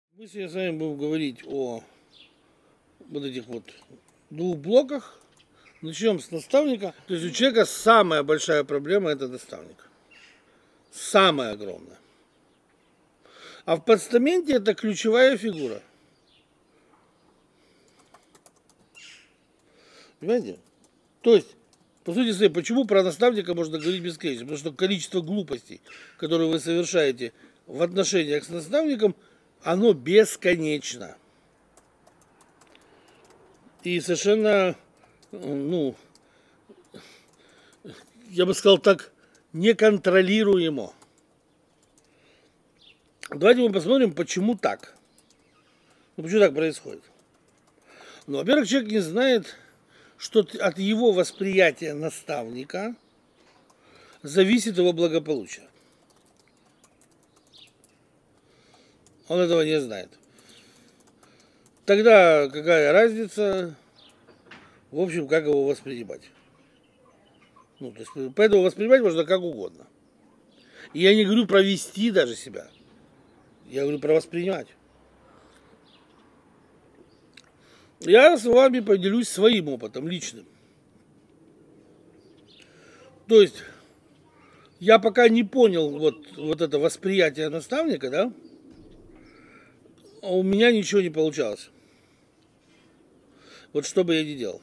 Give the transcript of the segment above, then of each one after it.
Мы сегодня с вами будем говорить о вот этих вот двух блоках. Начнем с наставника. То есть у человека самая большая проблема — это наставник. Самая огромная. А в постаменте это ключевая фигура. Понимаете? То есть, по сути своей, почему про наставника можно говорить бесконечно? Потому что количество глупостей, которые вы совершаете в отношениях с наставником, оно бесконечно. И совершенно, я бы сказал так, неконтролируемо. Давайте мы посмотрим, почему так. Почему так происходит. Во-первых, человек не знает, что от его восприятия наставника зависит его благополучие. Он этого не знает. Тогда какая разница, в общем, как его воспринимать? То есть, поэтому воспринимать можно как угодно. И я не говорю про вести даже себя. Я говорю про воспринимать. Я с вами поделюсь своим опытом личным. То есть, я пока не понял вот это восприятие наставника, да, у меня ничего не получалось. Вот что бы я ни делал.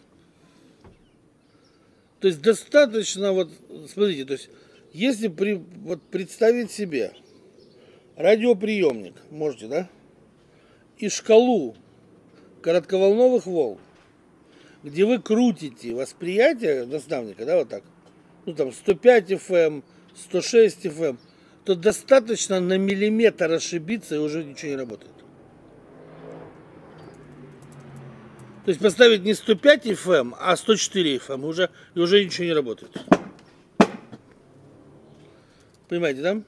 То есть достаточно, смотрите, то есть если представить себе радиоприемник, можете, да, и шкалу коротковолновых волн, где вы крутите восприятие наставника, да, вот так, 105 FM, 106 FM, то достаточно на миллиметр ошибиться, и уже ничего не работает. То есть поставить не 105 FM, а 104 FM, и уже ничего не работает. Понимаете, да?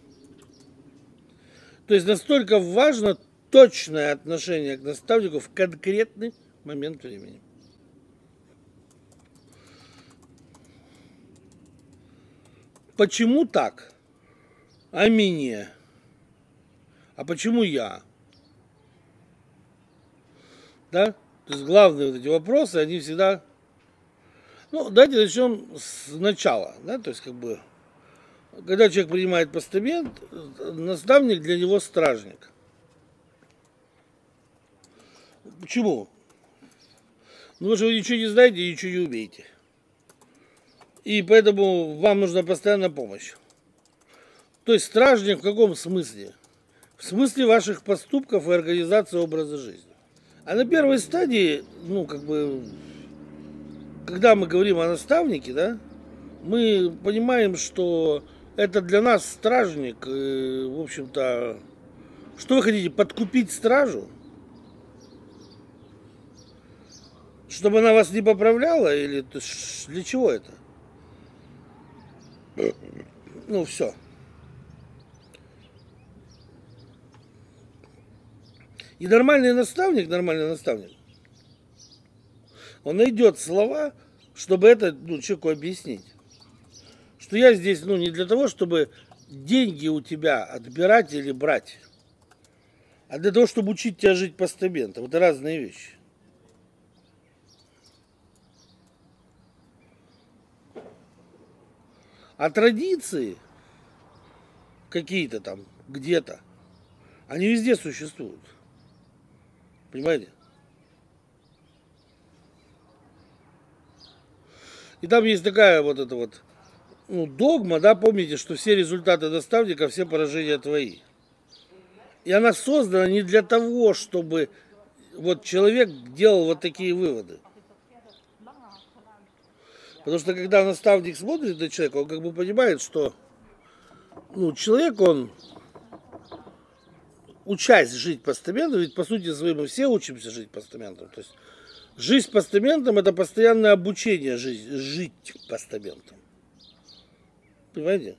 То есть настолько важно точное отношение к наставнику в конкретный момент времени. Почему так? А мне? А почему я? Да? То есть главные вот эти вопросы, они всегда... давайте начнем с начала. Да? То есть, когда человек принимает постамент, наставник для него стражник. Почему? Потому что вы ничего не знаете и ничего не умеете. И поэтому вам нужна постоянная помощь. То есть стражник в каком смысле? В смысле ваших поступков и организации образа жизни. А на первой стадии, когда мы говорим о наставнике, да, мы понимаем, что это для нас стражник, в общем-то, что вы хотите, подкупить стражу? Чтобы она вас не поправляла, или для чего это? Все. И нормальный наставник, он найдет слова, чтобы это человеку объяснить. Что я здесь не для того, чтобы деньги у тебя отбирать или брать, а для того, чтобы учить тебя жить постаментом. Это разные вещи. А традиции какие-то там, где-то, они везде существуют. Понимаете? И там есть такая догма, да, помните, что все результаты наставника, все поражения твои. И она создана не для того, чтобы человек делал такие выводы. Потому что когда наставник смотрит на человека, он понимает, что человек, он учась жить постаментом, ведь по сути своей мы все учимся жить постаментом. То есть жизнь постаментом — это постоянное обучение жить постаментом. Понимаете?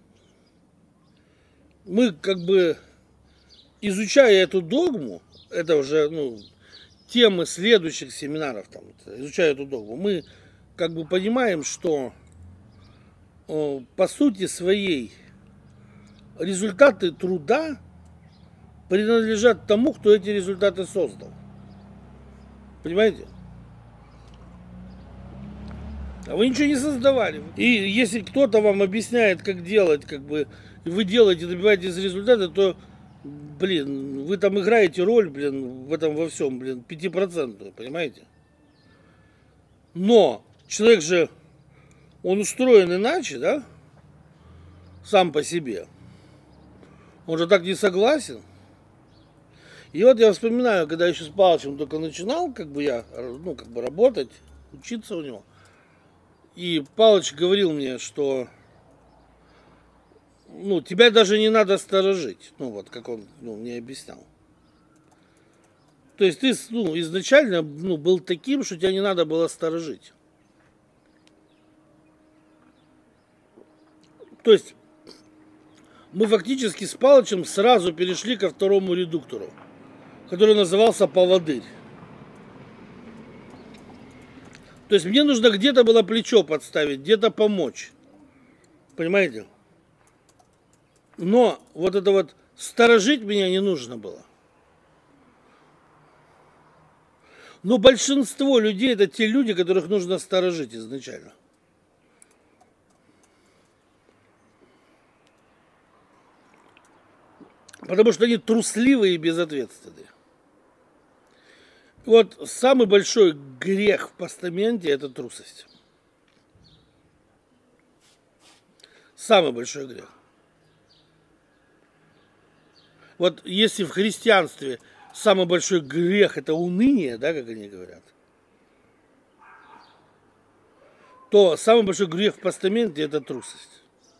Мы изучая эту догму, это уже темы следующих семинаров, изучая эту догму, мы понимаем, что по сути своей результаты труда принадлежат тому, кто эти результаты создал. Понимаете? А вы ничего не создавали. И если кто-то вам объясняет, как делать, как бы, и вы делаете, добиваетесь результата, то, блин, вы там играете роль, блин, в этом во всем, блин, 5%, понимаете? Но человек же, он устроен иначе, да? Сам по себе. Он же так не согласен. И вот я вспоминаю, когда я еще с Палычем только начинал, как бы я, ну, как бы работать, учиться у него. И Палыч говорил мне, что, ну, тебя даже не надо сторожить. Ну, вот, как он, ну, мне объяснял. То есть ты, ну, изначально, ну, был таким, что тебя не надо было сторожить. То есть мы фактически с Палычем сразу перешли ко второму редуктору, который назывался поводырь. То есть мне нужно где-то было плечо подставить, где-то помочь. Понимаете? Но вот это вот сторожить меня не нужно было. Но большинство людей это те люди, которых нужно сторожить изначально. Потому что они трусливые и безответственные. Вот самый большой грех в постаменте – это трусость. Самый большой грех. Вот если в христианстве самый большой грех – это уныние, да, как они говорят, то самый большой грех в постаменте – это трусость.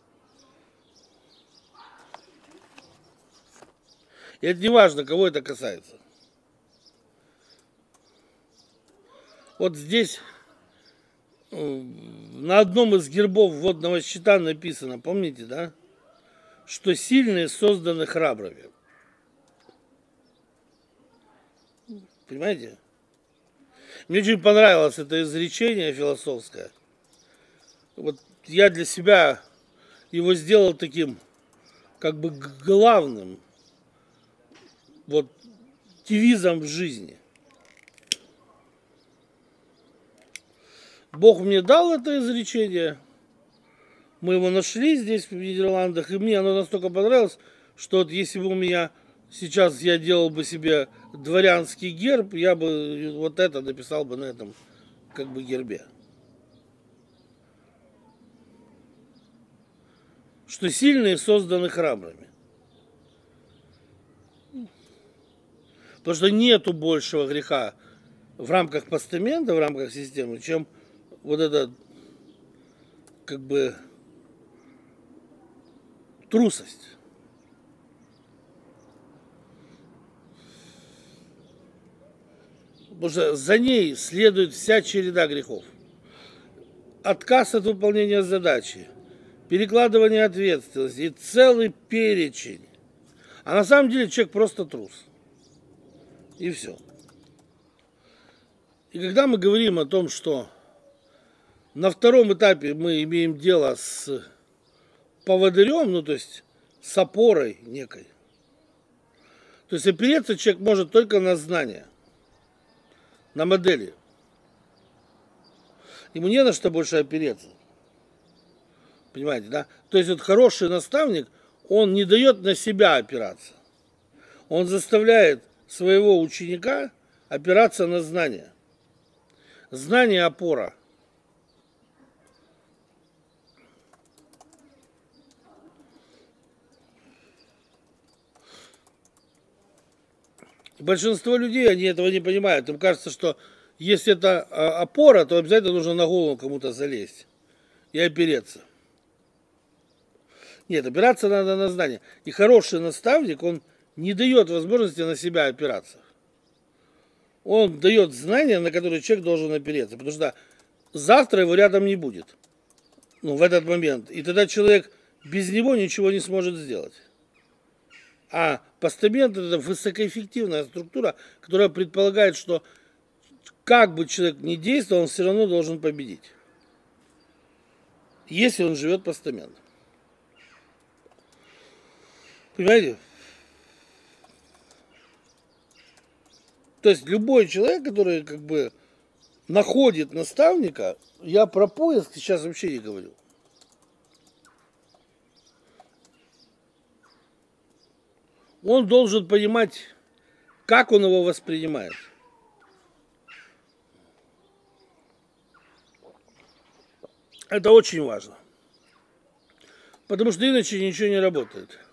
И это не важно, кого это касается. Вот здесь на одном из гербов водного щита написано, помните, да? Что сильные созданы храбрыми. Понимаете? Мне очень понравилось это изречение философское. Вот я для себя его сделал таким, как бы главным, вот, девизом в жизни. Бог мне дал это изречение, мы его нашли здесь, в Нидерландах, и мне оно настолько понравилось, что вот если бы у меня сейчас я делал бы себе дворянский герб, я бы вот это написал бы на этом как бы гербе. Что сильные созданы храбрыми. Потому что нету большего греха в рамках постамента, в рамках системы, чем вот это, как бы, трусость. Потому что за ней следует вся череда грехов. Отказ от выполнения задачи, перекладывание ответственности и целый перечень. А на самом деле человек просто трус. И все. И когда мы говорим о том, что на втором этапе мы имеем дело с поводырем, ну то есть с опорой некой, то есть опереться человек может только на знания, на модели. Ему не на что больше опереться. Понимаете, да? То есть вот хороший наставник, он не дает на себя опираться. Он заставляет своего ученика опираться на знания. Знание – опора. Большинство людей, они этого не понимают. Им кажется, что если это опора, то обязательно нужно на голову кому-то залезть и опереться. Нет, опираться надо на знания. И хороший наставник, он не дает возможности на себя опираться. Он дает знания, на которые человек должен опереться. Потому что завтра его рядом не будет. Ну, в этот момент. И тогда человек без него ничего не сможет сделать. А постамент – это высокоэффективная структура, которая предполагает, что как бы человек ни действовал, он все равно должен победить. Если он живет постаментом. Понимаете? То есть любой человек, который как бы находит наставника, я про поиск сейчас вообще не говорю. Он должен понимать, как он его воспринимает. Это очень важно. Потому что иначе ничего не работает.